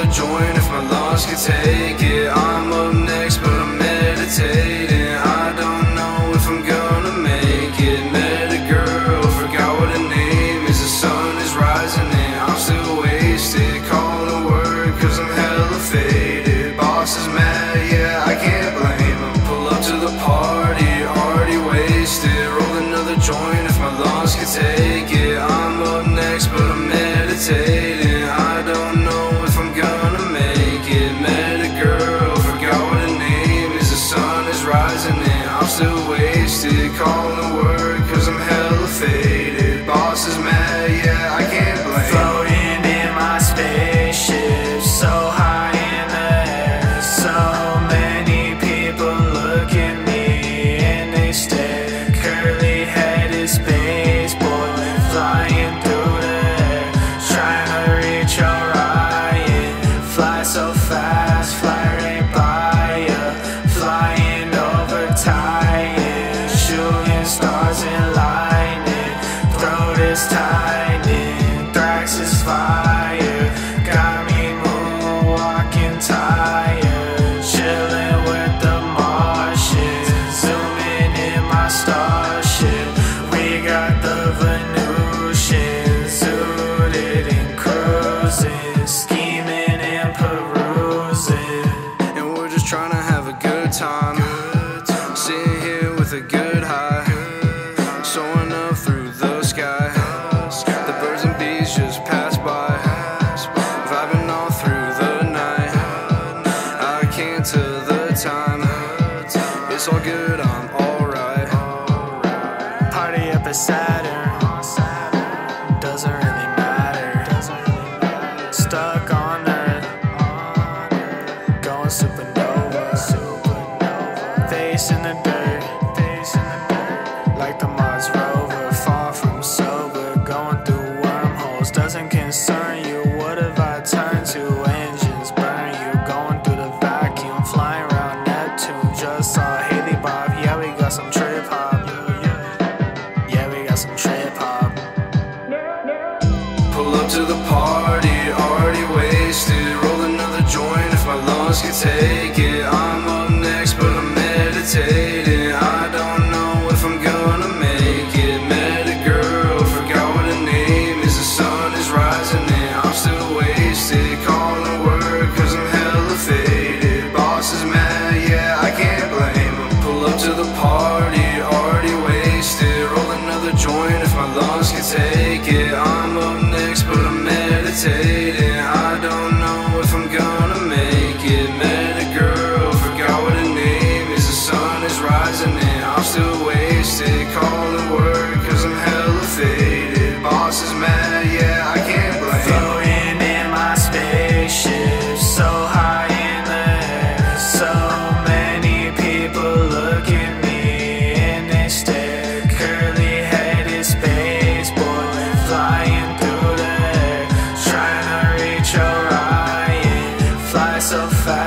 joint if my lungs can take it. I'm up next, but I'm meditating. I don't know if I'm gonna make it. Met a girl, forgot what her name is. The sun is rising and I'm still wasted. Calling work cause I'm hella faded. Boss is mad, yeah, I can't blame him. Pull up to the party, already wasted. Roll another joint if my lungs can take it. I'm up next, but I'm meditating. I don't know if I'm gonna make it. Met a girl, forgot what her name is. The sun is rising and I'm still wasted. Calling work cause I'm hella faded. Boss is mad, yeah, I can't blame him. Floating in my spaceship, so high in the air. So many people look at me and they stare. Curly headed space boy flying through the air, trying to reach Orion. Fly so fast, fly right by ya. Flying over tires, shooting stars and lightning. Throat is tightening, Thrax is fire. Got me moonwalking tired, chilling with the Martians. Zooming in my starship, we got the Venusians. Zooted and cruising, scheming and perusing. And we're just trying to have a good time. Sitting here with a good high, soaring up through the sky. The birds and bees just pass by, vibing all through the night. I can't tell the time, it's all good, I'm alright. Party up at Saturn, doesn't really matter. Stuck on Earth, going supernova. Face in the dirt, like the Mars rover. Far from sober, going through wormholes. Doesn't concern you, what have I turned to? Engines burn you, going through the vacuum. Flying around Neptune, just saw Haley Bob. Yeah, we got some trip hop. Yeah, we got some trip hop. Pull up to the party, already wasted. Roll another joint if my lungs can take it. I'm up next, but I'm meditating. I don't know if I'm gonna make it. Met a girl, forgot what her name is. The sun is rising and I'm still wasted. Calling work cause I'm hella faded. Boss is mad, yeah, I can't blame him. Pull up to the party, already wasted. Roll another joint if my lungs can take it. I'm up next, but I'm meditating. I don't know if I'm gonna make it. Met a girl, forgot what her name is. The sun is rising and I'm still wasted. Calling work cause I'm hella faded. Boss is mad, yeah, I can't blame him. Floating in my spaceship, so high in the air. So many people look at me and they stare. Curly headed space boy flying through the air, trying to reach Orion. Fly so fast,